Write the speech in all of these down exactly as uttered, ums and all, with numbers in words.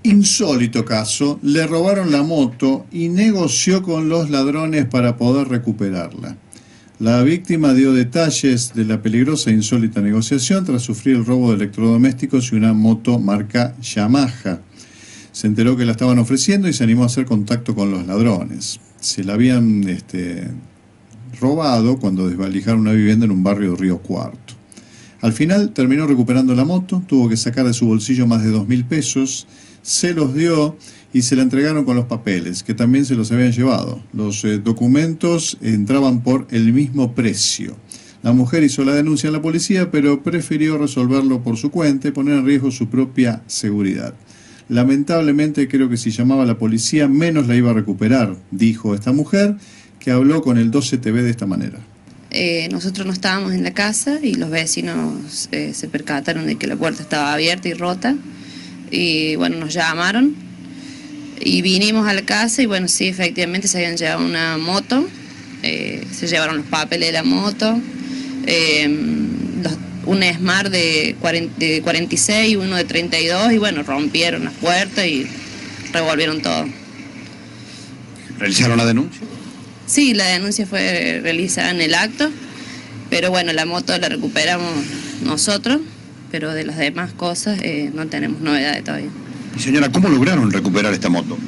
Insólito caso, le robaron la moto y negoció con los ladrones para poder recuperarla. La víctima dio detalles de la peligrosa e insólita negociación tras sufrir el robo de electrodomésticos y una moto marca Yamaha. Se enteró que la estaban ofreciendo y se animó a hacer contacto con los ladrones. Se la habían este, robado cuando desvalijaron una vivienda en un barrio de Río Cuarto. Al final terminó recuperando la moto, tuvo que sacar de su bolsillo más de dos mil pesos, se los dio y se la entregaron con los papeles, que también se los habían llevado. Los eh, documentos entraban por el mismo precio. La mujer hizo la denuncia en la policía, pero prefirió resolverlo por su cuenta y poner en riesgo su propia seguridad. Lamentablemente creo que si llamaba a la policía menos la iba a recuperar, dijo esta mujer, que habló con el doce T V de esta manera. Eh, nosotros no estábamos en la casa y los vecinos eh, se percataron de que la puerta estaba abierta y rota y bueno, nos llamaron y vinimos a la casa y bueno, sí, efectivamente se habían llevado una moto, eh, se llevaron los papeles de la moto, eh, los, un Smart de, cuarenta, de cuarenta y seis y uno de treinta y dos y bueno, rompieron las puertas y revolvieron todo. ¿Realizaron la denuncia? Sí, la denuncia fue realizada en el acto, pero bueno, la moto la recuperamos nosotros, pero de las demás cosas eh, no tenemos novedades todavía. Y señora, ¿cómo lograron recuperar esta moto?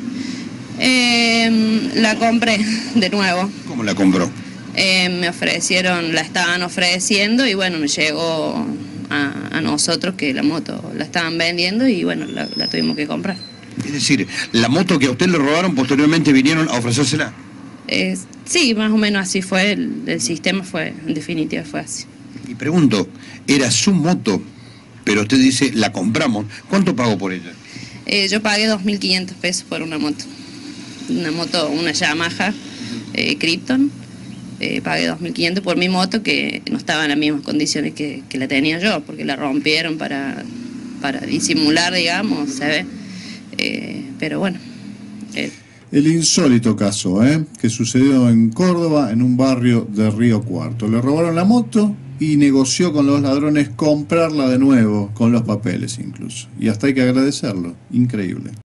Eh, la compré de nuevo. ¿Cómo la compró? Eh, me ofrecieron, la estaban ofreciendo y bueno, me llegó a, a nosotros que la moto la estaban vendiendo y bueno, la, la tuvimos que comprar. Es decir, la moto que a usted le robaron posteriormente vinieron a ofrecérsela. Eh, sí, más o menos así fue, el, el sistema fue, en definitiva fue así. Y pregunto, era su moto, pero usted dice, la compramos, ¿cuánto pagó por ella? Eh, yo pagué dos mil quinientos pesos por una moto, una moto, una Yamaha eh, Krypton, eh, pagué dos mil quinientos por mi moto que no estaba en las mismas condiciones que, que la tenía yo, porque la rompieron para, para disimular, digamos, se ve, eh, pero bueno. Eh, El insólito caso, ¿eh? que sucedió en Córdoba, en un barrio de Río Cuarto. Le robaron la moto y negoció con los ladrones comprarla de nuevo, con los papeles incluso. Y hasta hay que agradecerlo. Increíble.